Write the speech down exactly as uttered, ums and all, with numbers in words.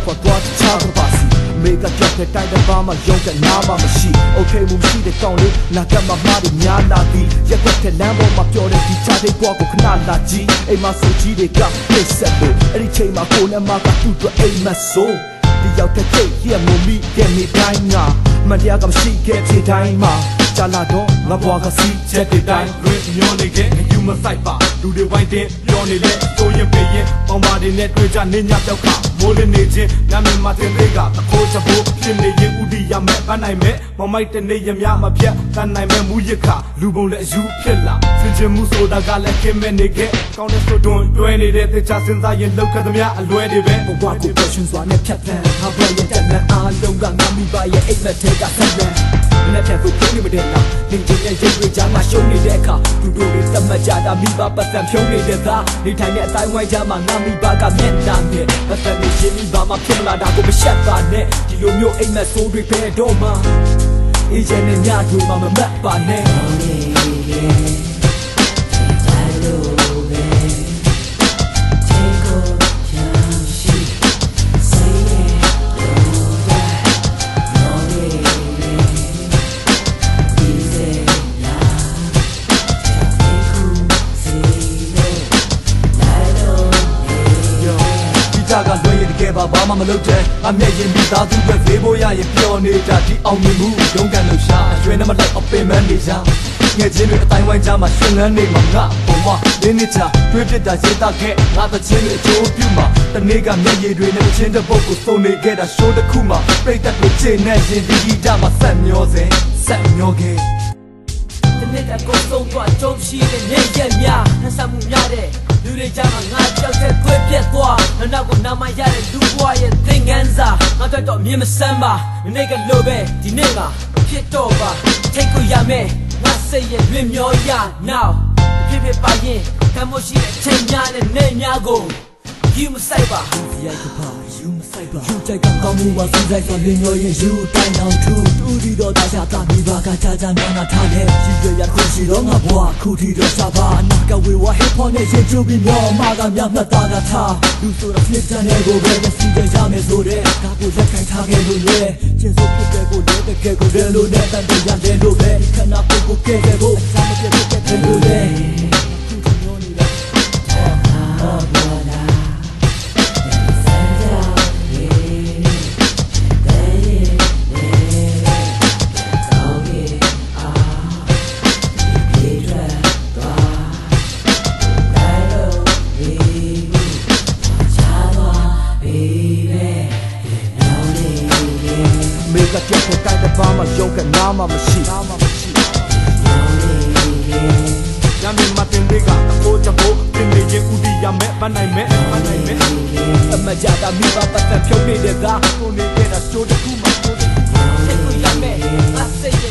ခေါ်သွားချပါပါစီမေကကြောက်တဲ့တိုင်းတစ်ပါးမှာရုံးကနားမှမရှိโอเคမှုရှိတဲ့ကောင်းလေးနာကမှမှားတယ်များလာသည်ရက်ွက်တဲ့လမ်းပေါ်မှာပြောတဲ့ဒီချတဲ့ဘွားကိုခဏလာကြည့်အိမ်မှာစူကြီးတွေကနှိပ်စက်လို့အဲ့ဒီချိန်မှာကိုနဲ့မကသူ့အတွက်အိမ်မက်ဆိုဒီရောက်တဲ့ချိန်ရမမီတဲ့နေတိုင်းငါမတရားကမရှိခဲ့တဲ့တိုင်းမှာကြာလာတော့ငါဘွားကစီချက်တဲ့တိုင်းရင်းမျောနေခဲ့ယူမဆိုင်ပါလူတွေဝိုင်းတင်ပြောနေလေဆိုရင်ပေးရင်ပေါင်းပါတွေနဲ့တွေ့ကြနေညပြောက်ခမိုးလင်းနေချင်းညမင်းမတင်သေးကတခိုးချဖို့ဖြစ်နေရင်ဥတီရမဲ့ပန်းနိုင်မဲ့မမိုက်တဲ့နေရမြမပြတ်တန်နိုင်မဲ့မူရခလူပုံလည်းအယူဖြစ်လာစင်ချင်မှုဆိုတာကလည်းခင်မဲ့နေခဲ့ကောင်းတဲ့ဆိုတွန်းတွဲနေတဲ့တေချာစဉ်းစားရင်လောက်ခသမျှအလွဲတွေပဲဘဝကို passion စွာနဲ့ဖြတ်သန်းဟာဘွားရဲ့တက်တဲ့အားလုံးကငါမိဘရဲ့အိတ်မက်ထဲကဆက်လန်းနဲ့တဲ့ကိုပြောနေမတဲ့လားနေချင်းရဲ့ရိတ်တွေကြားမှာရှုံးနေတဲ့အခါသူတို့တွေသတ်မှတ်ကြတာမိဘပတ်စံဖြုံးနေတဲ့သားနေထိုင်တဲ့အတိုင်းဝိုင်းကြားမှာငါမိဘကမျက်နှာနဲ့ပတ်စံနေချင်းမိဘမှာဖြစ်လာတာကိုမရှက်ပါနဲ့ဒီလိုမျိုးအိမ်မက်ဆိုးတွေပဲတော့မှအေးချင်တဲ့ညတွေမှာမမတ်ပါနဲ့ဘာမှမလုပ်တဲ့အမျက်ရင်မိသားစုပဲဈေးဖို့ရရင်ပျော်နေတာဒီအောင်မြင်မှုရုန်းကန်လို့ရှာအရွယ်နဲ့မလိုက်အပင်မနေကြငယ်ချင်းတွေအတိုင်းဝိုင်းကြမှာရှင်လန်းနေမှာငါဘုံမလင်းနေချတွေးပြတာရေးတာခဲ့ငါတချင်းတွေအကျိုးပြုမှာတနေ့ကမျက်ရည်တွေနဲ့တချင်းတစ်ပုတ်ကိုစုံနေခဲ့တာရှိုးတစ်ခုမှာပြိတ်သက်ကိုချိန်နဲ့ရင်ဒီဂီတာမှာဆက်မျောစဉ်ဆက်မျောခဲ့တနေ့ကကိုဆုံးသွားကြုံရှိတဲ့နေရက်များနှဆမှုများတဲ့လူတွေကြားမှာငါကြောက်တဲ့သွေးပြက်သွားနောက်ကိုနာမရတဲ့လူဘွားရဲ့သင်ငန်းစာငါတို့တော့မြင်မစမ်းပါနေ့ကလိုပဲဒီနေ့မှာဖြစ်တော့ပါထိတ်ကိုရမယ်ငါစိတ်ရဲ့လွင်မျောရ now ဖြစ်ဖြစ်ပါရင်ကမ်းမရှိတဲ့ချိန်များနဲ့နေများကိုယူမဆိုင်ပါရိုက်ကပါယူမဆိုင်ပါယူကြိုက်ကကောင်းမှုပါစူးစိုက်ဆိုလွင်မျောရင်ယူတိုင်းအောင်ထူတူဒီတော့တာချတာမိပါကကြာကြာနာနာထားတဲ့ရှိရရခုရှိတော့ငါဘွားခုထီတော့စားပါနောက်ကဝေဝဟစ်ပေါ်နဲ့ရင်ကျူပြီးမျောမှာကမြတ်မှတ်တာကထားလူဆိုတော့ဖြစ်တဲ့ကိုပဲစီးကြရမယ်ဆိုတဲ့ဒါကိုလက်ခံထားခဲ့လို့လေကျင်းစိုးဖြစ်တဲ့ကိုလည်းတကယ်ကိုလည်းလို့နဲ့တန်တရတဲ့လို့ပဲခဏပုတ်ကိုကဲခဲ့ဖို့အစားမပြတ်တဲ့လို့လေမေကကြောက်တဲ့တိုင်းတစ်ပါးမှာရုံးကနားမှမရှိနားမှမရှိညမင်းမတင်တွေကတခိုးချဖို့ပြင်နေရင်ဥတီရမဲ့ပန်းနိုင်မဲ့ပန်းနိုင်မဲ့အမကြတာမိဘပတ်သက်ဖြုံးနေတဲ့သားကိုနေခဲ့တာရှိုးတစ်ခုမှရှိုးတစ်ခုထိတ်ကိုရမဲ့အစိတ်